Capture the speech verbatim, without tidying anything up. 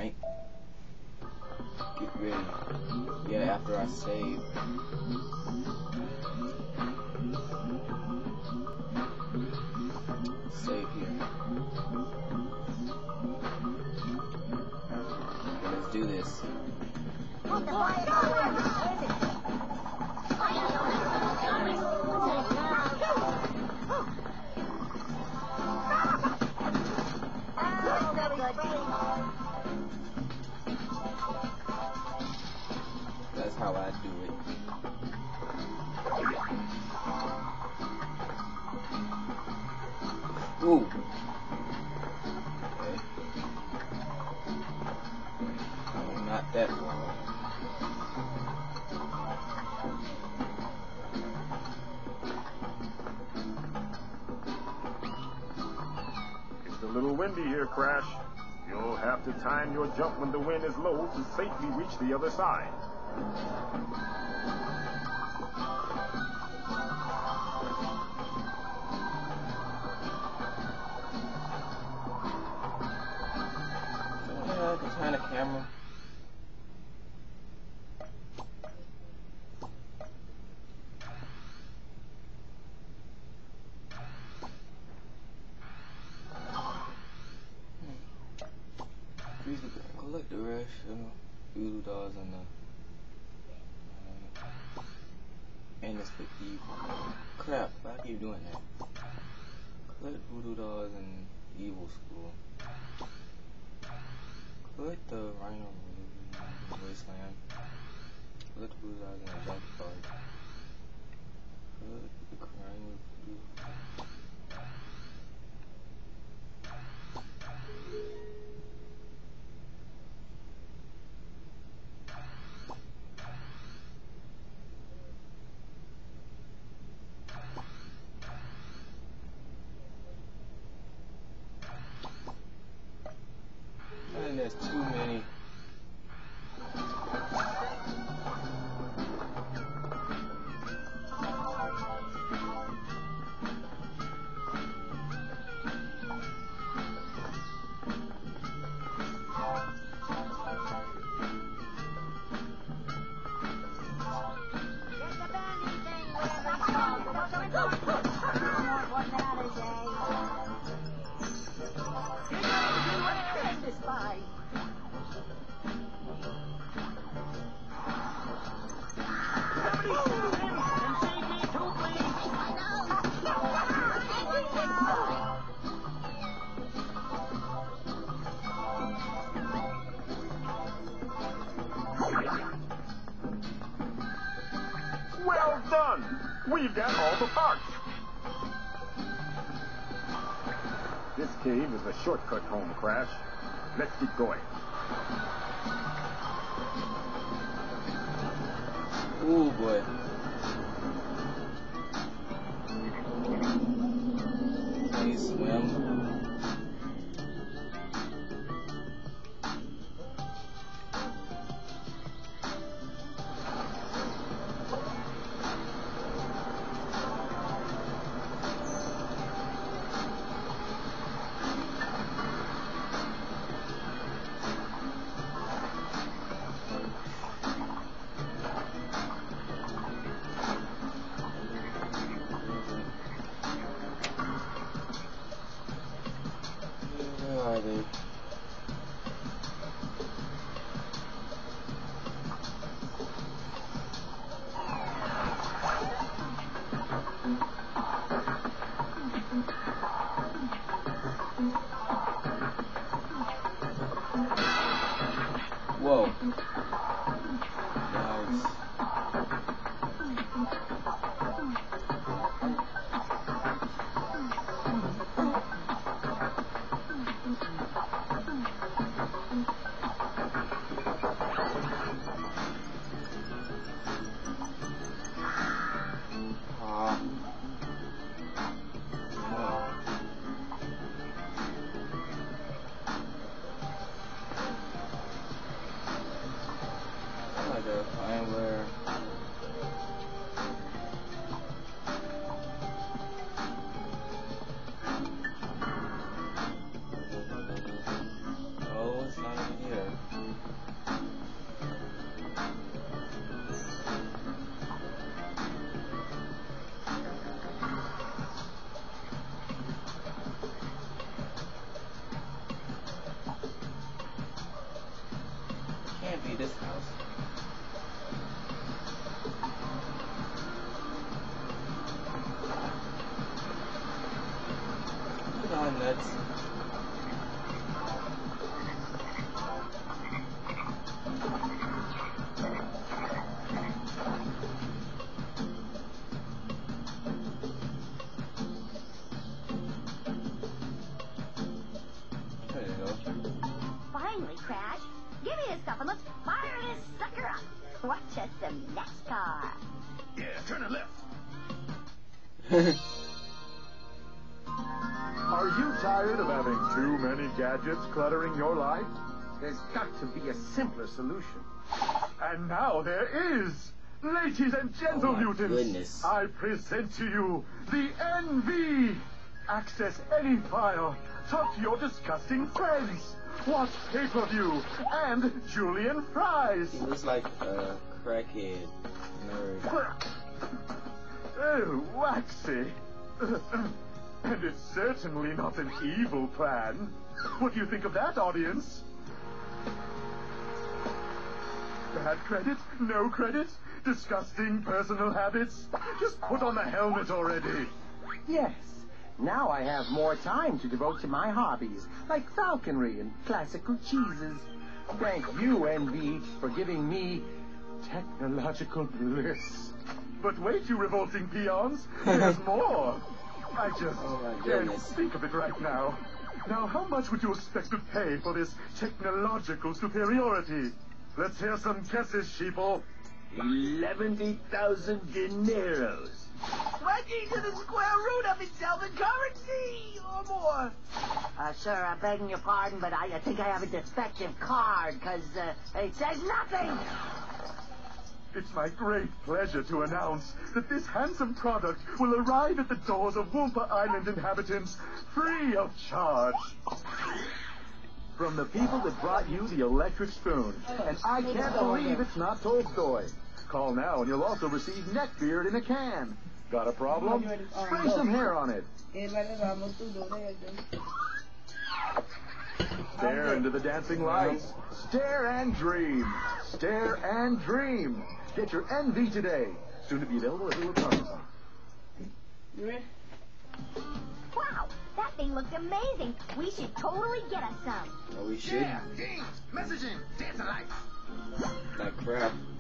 right? Get ready. Yeah, after I save. Save here. Let's do this. That's how I do it. Ooh. Okay. No, not that wrong. It's a little windy here, Crash. You'll have to time your jump when the wind is low to safely reach the other side. I can turn the camera. Collect the rest of voodoo dolls and the uh, and it's for evil. Crap, I keep doing that. Collect voodoo dolls and evil school. Collect the rhino wasteland. Collect the voodoo dolls in the junkyard. Collect the crime with voodoo. And there's too many. Well done! We've got all the parts. This cave is a shortcut home, Crash. Let's get going. Ooh boy. Can you swim? Where are they? Whoa. Nice. Ah. down in here. Can't be this house. Come on, nuts. There you go. Finally, Crash. Give me this stuff and let's fire this sucker up. Watch us some NASCAR. Yeah, turn it left. Are you tired of having too many gadgets cluttering your life? There's got to be a simpler solution. And now there is! Ladies and gentle Oh my mutants, goodness. I present to you the N V! Access any file, talk to your disgusting friends, watch pay-per-view, and Julian Fries! He looks like a crackhead nerd. Oh, waxy. And it's certainly not an evil plan. What do you think of that, audience? Bad credit? No credit? Disgusting personal habits? Just put on the helmet already. Yes. Now I have more time to devote to my hobbies, like falconry and classical cheeses. Thank you, N V, for giving me technological bliss. But wait, you revolting peons. There's more. I just Oh my can't goodness. think of it right now. Now, how much would you expect to pay for this technological superiority? Let's hear some guesses, sheeple. Eleven thousand dineros. Twenty to the square root of itself in currency or more. Uh, sir, I'm begging your pardon, but I, I think I have a defective card, because uh, it says nothing. It's my great pleasure to announce that this handsome product will arrive at the doors of Wumpa Island inhabitants free of charge. From the people that brought you the electric spoon. And I can't believe it's not Tolstoy. Call now and you'll also receive neckbeard in a can. Got a problem? Spray some hair on it. Stare into the dancing lights. Stare and dream. Stare and dream. Get your N V today. Soon to be available at Little Amazon. Wow, that thing looked amazing. We should totally get us some. Oh, we should. games, messaging, dancing lights. Like crap.